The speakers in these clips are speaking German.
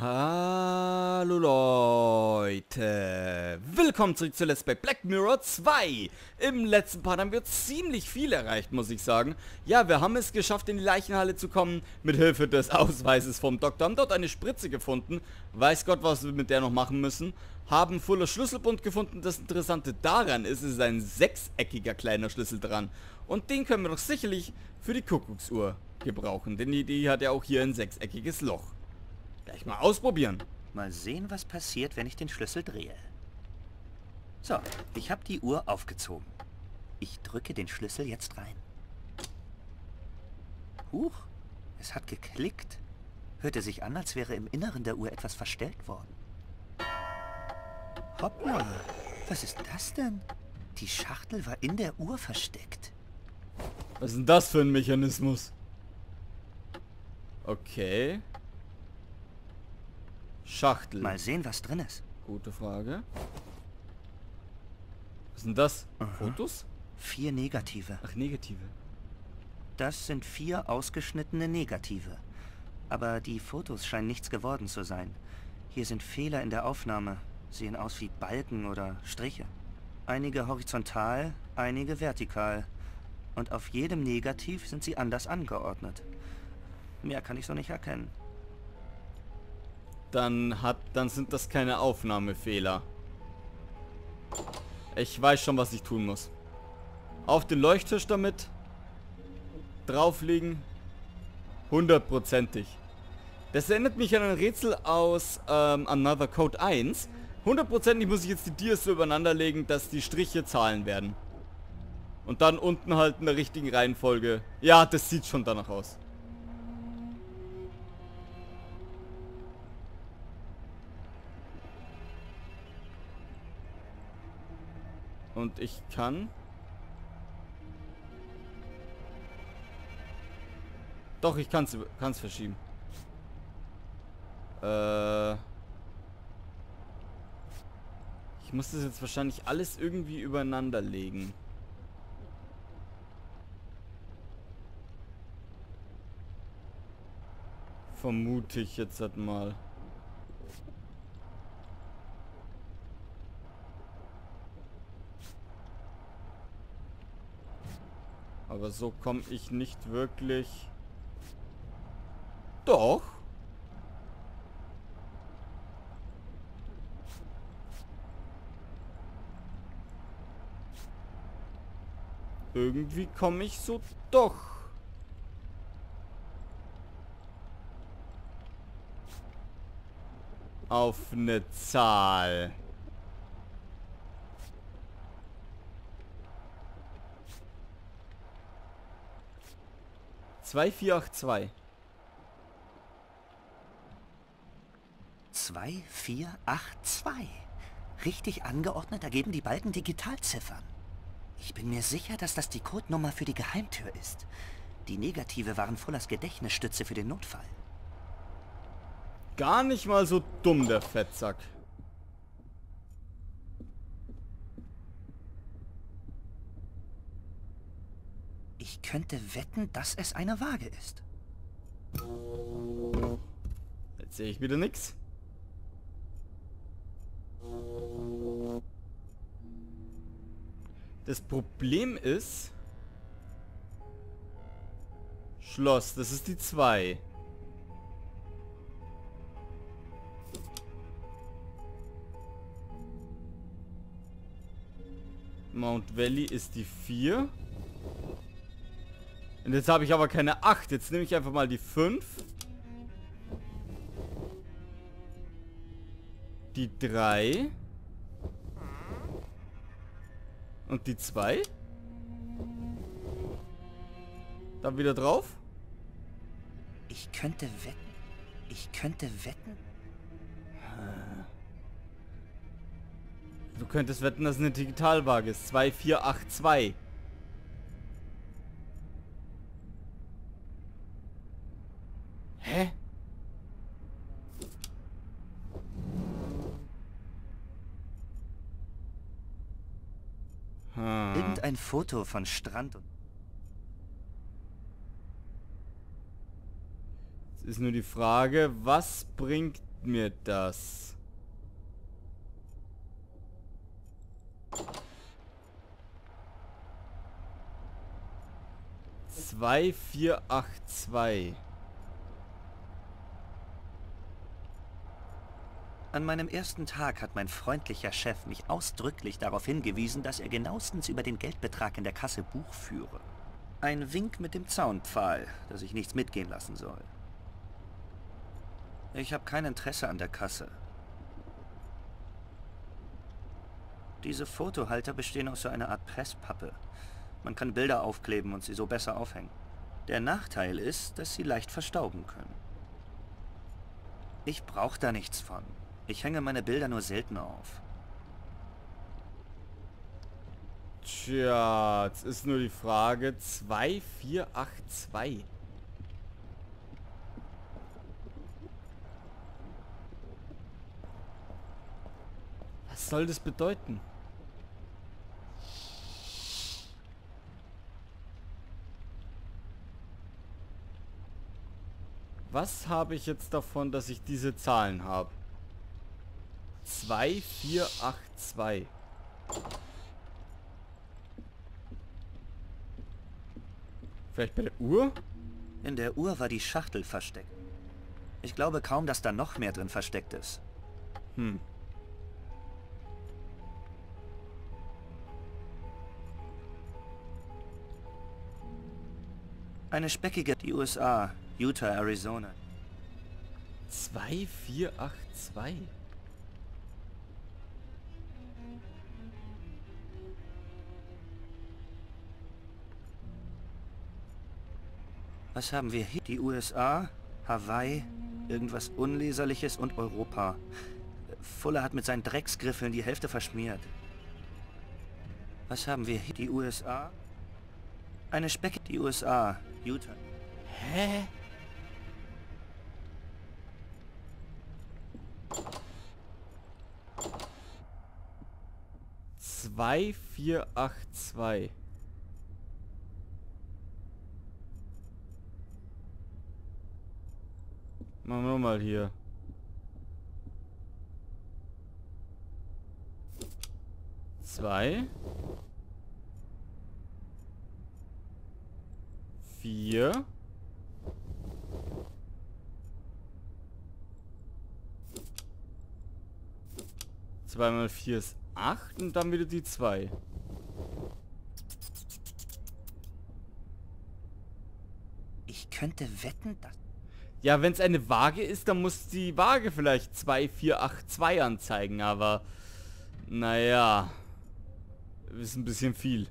Hallo Leute, willkommen zurück zu Let's Play Black Mirror 2. Im letzten Part haben wir ziemlich viel erreicht, muss ich sagen. Ja, wir haben es geschafft, in die Leichenhalle zu kommen, mit Hilfe des Ausweises vom Doktor. Haben dort eine Spritze gefunden, weiß Gott, was wir mit der noch machen müssen. Haben Fuller Schlüsselbund gefunden. Das Interessante daran ist, es ist ein sechseckiger kleiner Schlüssel dran. Und den können wir doch sicherlich für die Kuckucksuhr gebrauchen, denn die hat ja auch hier ein sechseckiges Loch. Gleich mal ausprobieren. Mal sehen, was passiert, wenn ich den Schlüssel drehe. So, ich habe die Uhr aufgezogen. Ich drücke den Schlüssel jetzt rein. Huch, es hat geklickt. Hörte sich an, als wäre im Inneren der Uhr etwas verstellt worden. Hoppla, was ist das denn? Die Schachtel war in der Uhr versteckt. Was ist denn das für ein Mechanismus? Okay. Schachtel. Mal sehen, was drin ist. Gute Frage. Was sind das? Aha. Fotos? 4 Negative. Ach, Negative. Das sind 4 ausgeschnittene Negative. Aber die Fotos scheinen nichts geworden zu sein. Hier sind Fehler in der Aufnahme. Sehen aus wie Balken oder Striche. Einige horizontal, einige vertikal. Und auf jedem Negativ sind sie anders angeordnet. Mehr kann ich so nicht erkennen. Dann sind das keine Aufnahmefehler. Ich weiß schon, was ich tun muss. Auf den Leuchttisch damit. Drauflegen. 100%ig. Das erinnert mich an ein Rätsel aus Another Code 1. 100%ig muss ich jetzt die Dias so übereinander legen, dass die Striche Zahlen werden. Und dann unten halt in der richtigen Reihenfolge. Ja, das sieht schon danach aus. Und ich kann... Doch, ich kann's verschieben. Ich muss das jetzt wahrscheinlich alles irgendwie übereinander legen. Vermute ich jetzt halt mal. Aber so komme ich nicht wirklich... Doch. Irgendwie komme ich so doch. Auf eine Zahl. Zwei, 4, 8, 2. 2, 4, 8, 2. Richtig angeordnet ergeben die Balken Digitalziffern. Ich bin mir sicher, dass das die Codenummer für die Geheimtür ist. Die Negative waren Fullers Gedächtnisstütze für den Notfall. Gar nicht mal so dumm, der Fettsack. Ich könnte wetten, dass es eine Waage ist. Jetzt sehe ich wieder nichts. Das Problem ist... Schloss, das ist die 2. Mount Valley ist die 4. Und jetzt habe ich aber keine 8. Jetzt nehme ich einfach mal die 5. Die 3. Und die 2. Dann wieder drauf. Ich könnte wetten. Ich könnte wetten. Du könntest wetten, dass es eine Digitalwaage ist. 2, 4, 8, 2. Hä? Irgendein Foto von Strand und... Jetzt ist nur die Frage, was bringt mir das? Zwei, 4, 8, 2. An meinem ersten Tag hat mein freundlicher Chef mich ausdrücklich darauf hingewiesen, dass er genauestens über den Geldbetrag in der Kasse Buch führe. Ein Wink mit dem Zaunpfahl, dass ich nichts mitgehen lassen soll. Ich habe kein Interesse an der Kasse. Diese Fotohalter bestehen aus so einer Art Presspappe. Man kann Bilder aufkleben und sie so besser aufhängen. Der Nachteil ist, dass sie leicht verstauben können. Ich brauche da nichts von. Ich hänge meine Bilder nur selten auf. Tja, jetzt ist nur die Frage 2, 4, 8, 2. Was soll das bedeuten? Was habe ich jetzt davon, dass ich diese Zahlen habe? 2, 4, 8, 2. Vielleicht bei der Uhr? In der Uhr war die Schachtel versteckt. Ich glaube kaum, dass da noch mehr drin versteckt ist. Eine speckige, die USA, Utah, Arizona. 2, 4, 8, 2. Was haben wir hier? Die USA, Hawaii, irgendwas Unleserliches und Europa. Fuller hat mit seinen Drecksgriffeln die Hälfte verschmiert. Was haben wir hier? Die USA? Eine Specke. Die USA, Utah. Hä? Zwei, 4, 8, 2. Machen wir mal hier. Zwei. 4. Zwei mal 4 ist 8 und dann wieder die 2. Ich könnte wetten, dass... Ja, wenn es eine Waage ist, dann muss die Waage vielleicht 2, 4, 8, 2 anzeigen, aber... Naja. Ist ein bisschen viel.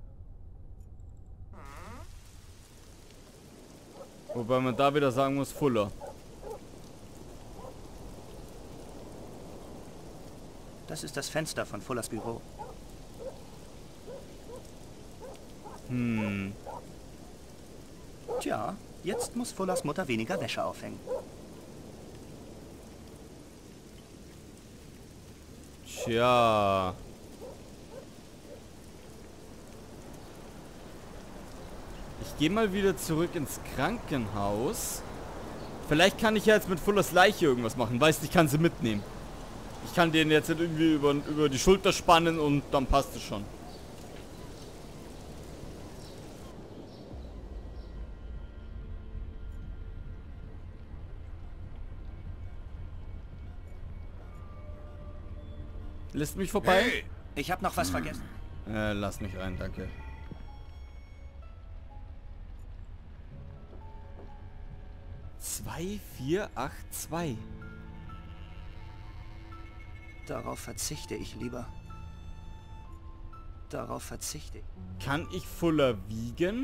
Wobei man da wieder sagen muss, Fuller. Das ist das Fenster von Fullers Büro. Tja, jetzt muss Fullers Mutter weniger Wäsche aufhängen. Tja. Ich gehe mal wieder zurück ins Krankenhaus. Vielleicht kann ich ja jetzt mit Fullers Leiche irgendwas machen. Weißt du, ich kann sie mitnehmen. Ich kann den jetzt irgendwie über die Schulter spannen und dann passt es schon. Lässt mich vorbei? Hey, ich habe noch was vergessen. Lass mich rein, danke. Zwei, 4, 8, 2. Darauf verzichte ich lieber. Darauf verzichte ich. Kann ich Fuller wiegen?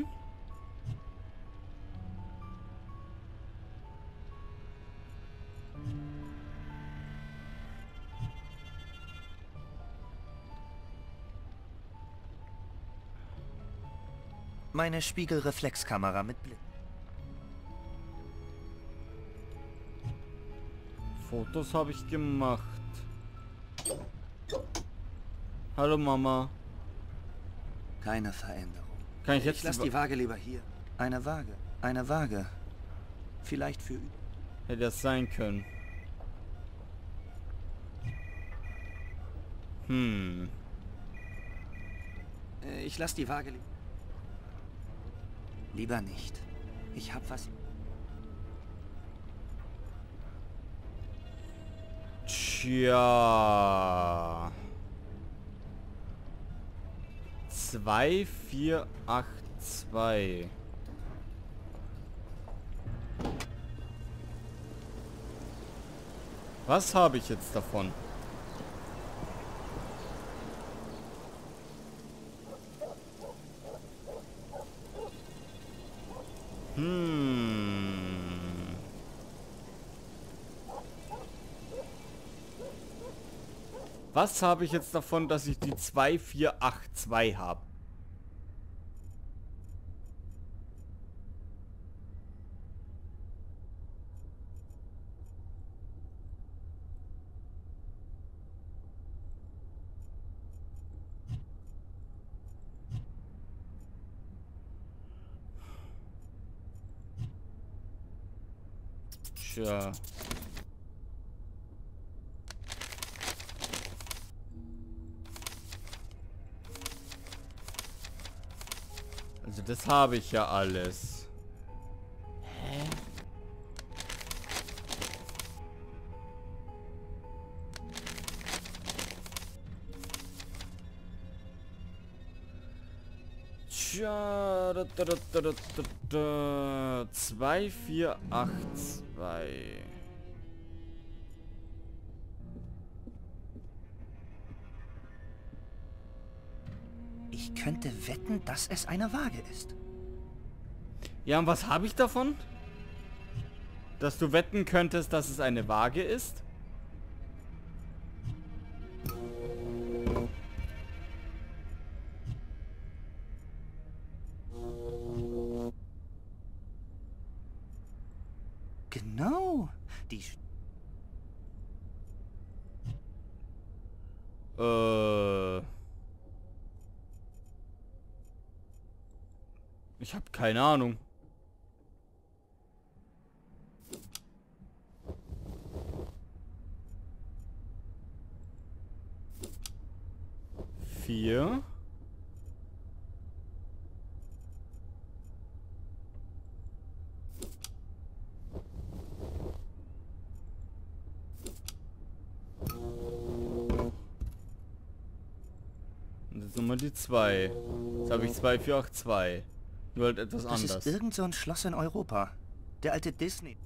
Meine Spiegelreflexkamera mit Blick. Fotos habe ich gemacht. Hallo Mama. Keine Veränderung. Kann ich jetzt... Ich lasse die Waage lieber hier. Eine Waage. Eine Waage. Vielleicht für... Hätte das sein können. Ich lasse die Waage liegen. Lieber nicht. Ich hab was... Tja. 2482. Was habe ich jetzt davon? Was habe ich jetzt davon, dass ich die 2482 habe? Tja. Also das habe ich ja alles. Hä? Tja, 2482. Ich könnte wetten, dass es eine Waage ist. Ja, und was habe ich davon? Dass du wetten könntest, dass es eine Waage ist? Genau. Die... Ich habe keine Ahnung. Vier. Und jetzt nochmal die 2. Jetzt habe ich 2482. Nur halt etwas anders. Das ist irgend so ein Schloss in Europa. Der alte Disney.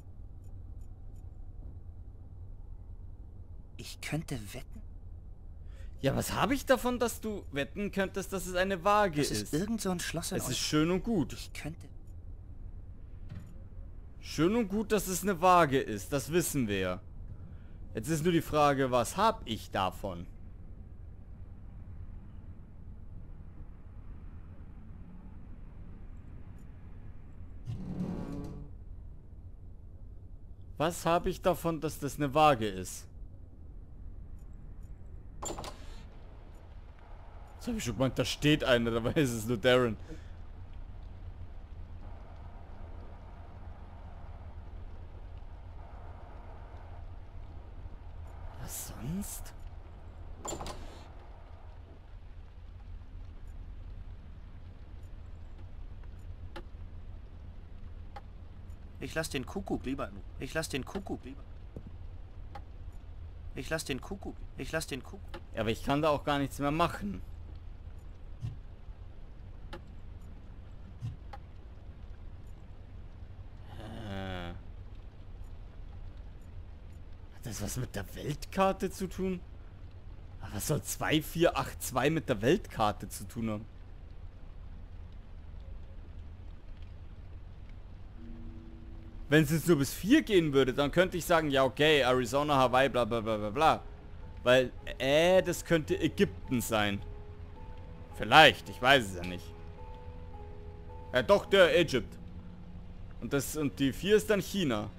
Ich könnte wetten. Ja, was habe ich davon, dass du wetten könntest, dass es eine Waage ist? Das ist irgend so ein Schloss in Es Europa. ist schön und gut. Ich könnte... Schön und gut, dass es eine Waage ist. Das wissen wir. Jetzt ist nur die Frage, was habe ich davon? Was habe ich davon, dass das eine Waage ist? Das habe ich schon gemeint, da steht einer, dabei ist es nur Darren. Was sonst? Ich lasse den Kuckuck lieber. Ich lasse den Kuckuck lieber. Ich lasse den Kuckuck. Ich lasse den Kuckuck. Ja, aber ich kann da auch gar nichts mehr machen. Hat das was mit der Weltkarte zu tun? Aber was soll 2482 mit der Weltkarte zu tun haben? Wenn es jetzt nur bis 4 gehen würde, dann könnte ich sagen, ja okay, Arizona, Hawaii, bla bla bla bla bla. Weil, das könnte Ägypten sein. Vielleicht, ich weiß es ja nicht. Ja doch, der Ägypt. Und die 4 ist dann China.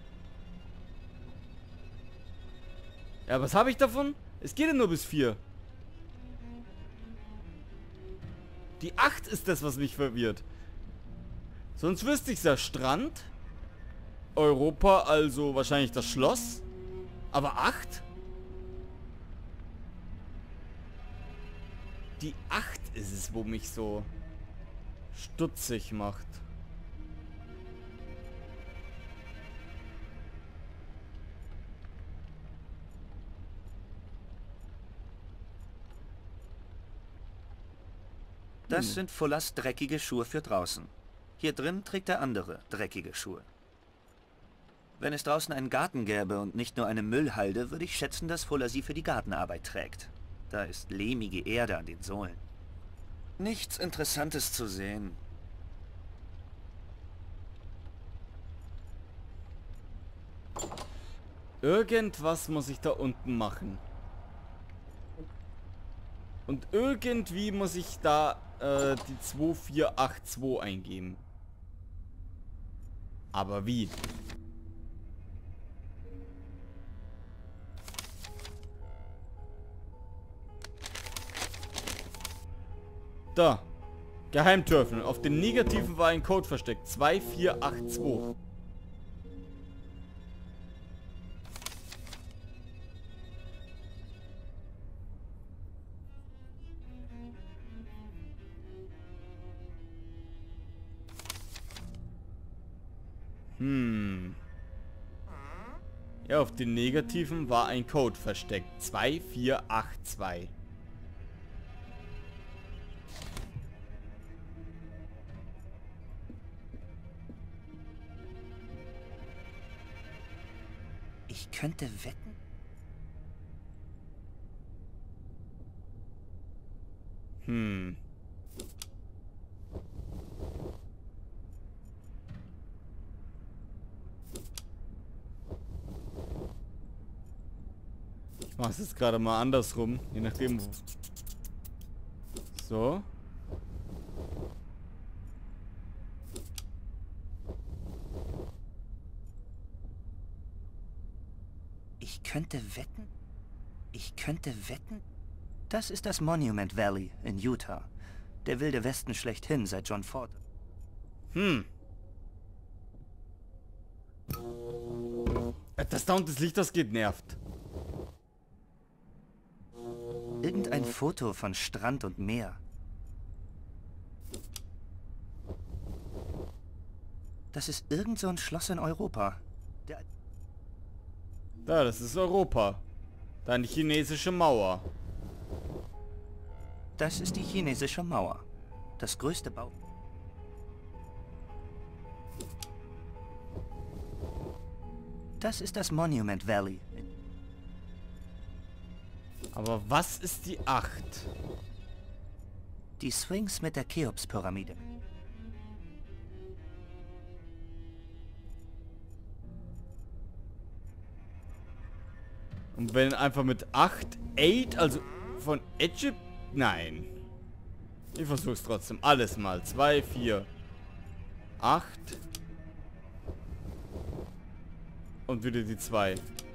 Ja, was habe ich davon? Es geht ja nur bis 4. Die 8 ist das, was mich verwirrt. Sonst wüsste ich's ja. Strand. Europa, also wahrscheinlich das Schloss. Aber 8? die 8 ist es, wo mich so stutzig macht. Das sind Fullers dreckige Schuhe für draußen. Hier drin trägt er andere dreckige Schuhe. Wenn es draußen einen Garten gäbe und nicht nur eine Müllhalde, würde ich schätzen, dass Fuller sie für die Gartenarbeit trägt. Da ist lehmige Erde an den Sohlen. Nichts Interessantes zu sehen. Irgendwas muss ich da unten machen. Und irgendwie muss ich da die 2482 eingeben. Aber wie? Da. Geheimtür öffnen. Auf den Negativen war ein Code versteckt. 2482. Ja, auf den Negativen war ein Code versteckt. 2482. Ich könnte wetten? Ich mache es jetzt gerade mal andersrum, je nachdem. So. Ich könnte wetten? Ich könnte wetten? Das ist das Monument Valley in Utah. Der wilde Westen schlechthin seit John Ford. Das da unten, das Licht, das geht, nervt. Irgendein Foto von Strand und Meer. Das ist irgend so ein Schloss in Europa. Da, das ist Europa. Da eine chinesische Mauer. Das ist die chinesische Mauer. Das größte Bau. Das ist das Monument Valley. Aber was ist die 8? Die Sphinx mit der Cheops-Pyramide. Und wenn einfach mit 8, also von Egypt, nein. Ich versuch's trotzdem. Alles mal. 2, 4, 8. Und wieder die 2.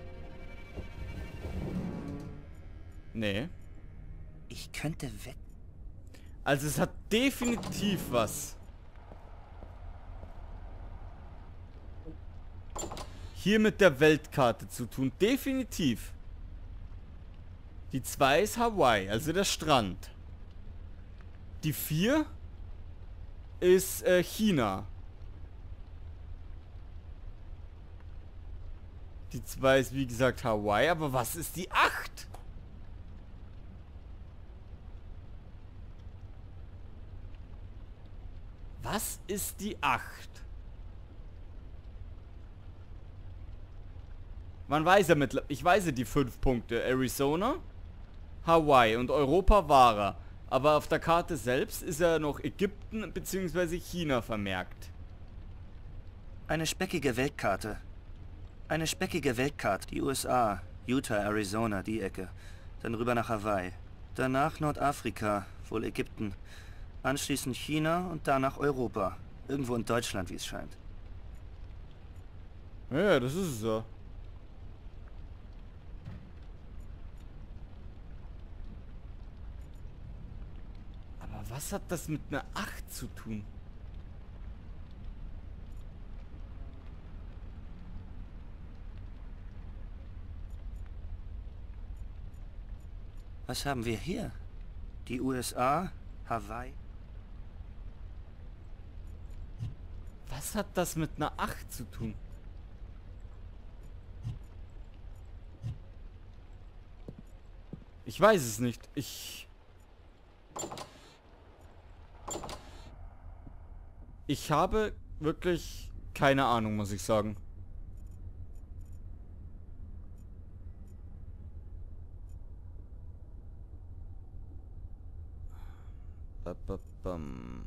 Nee. Ich könnte wetten. Also es hat definitiv was. Hier mit der Weltkarte zu tun. Definitiv. Die 2 ist Hawaii, also der Strand. Die 4 ist China. Die 2 ist wie gesagt Hawaii, aber was ist die 8? Was ist die 8? Man weiß ja mittlerweile, ich weiß ja die 5 Punkte. Arizona, Hawaii und Europa war er. Aber auf der Karte selbst ist ja noch Ägypten bzw. China vermerkt. Eine speckige Weltkarte. Eine speckige Weltkarte. Die USA, Utah, Arizona, die Ecke. Dann rüber nach Hawaii. Danach Nordafrika, wohl Ägypten. Anschließend China und danach Europa. Irgendwo in Deutschland, wie es scheint. Ja, das ist es ja. Aber was hat das mit einer 8 zu tun? Was haben wir hier? Die USA, Hawaii. Was hat das mit einer 8 zu tun? Ich weiß es nicht. Ich habe wirklich keine Ahnung, muss ich sagen. Bam.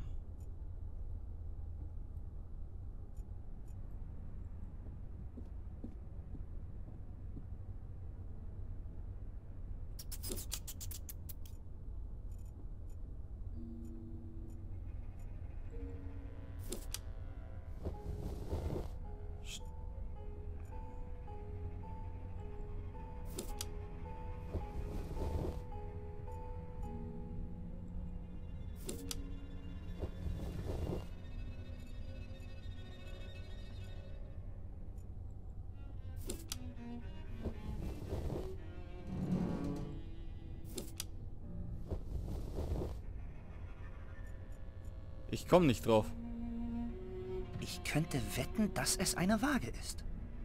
Ich komme nicht drauf. Ich könnte wetten, dass es eine Waage ist.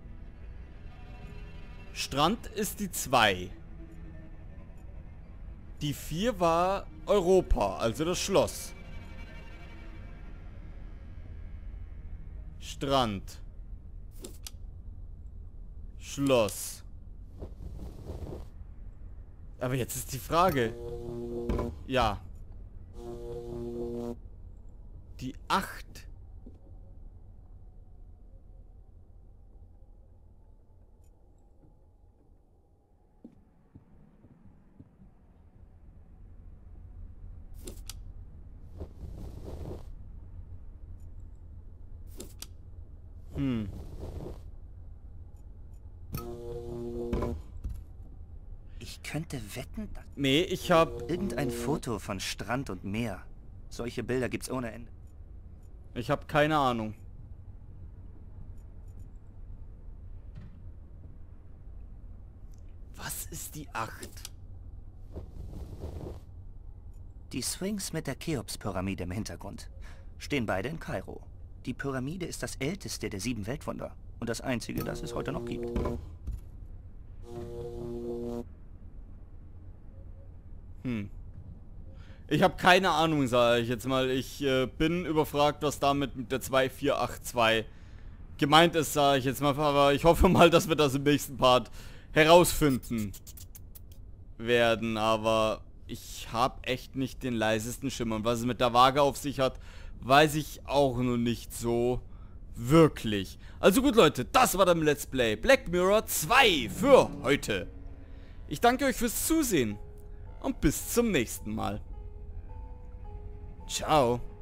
Strand ist die 2. Die 4 war Europa, also das Schloss. Strand. Schloss. Aber jetzt ist die Frage. Ja. Die 8. Ich könnte wetten, dass Nee, ich habe irgendein Foto von Strand und Meer. Solche Bilder gibt's ohne Ende. keine Ahnung. Was ist die 8? Die Sphinx mit der Cheops-Pyramide im Hintergrund. Stehen beide in Kairo. Die Pyramide ist das älteste der 7 Weltwunder und das einzige, das es heute noch gibt. Ich habe keine Ahnung, sage ich jetzt mal. Ich bin überfragt, was damit mit der 2482 gemeint ist, sage ich jetzt mal. Aber ich hoffe mal, dass wir das im nächsten Part herausfinden werden. Aber ich habe echt nicht den leisesten Schimmer. Und was es mit der Waage auf sich hat, weiß ich auch noch nicht so wirklich. Also gut, Leute, das war dann Let's Play Black Mirror 2 für heute. Ich danke euch fürs Zusehen und bis zum nächsten Mal. Ciao.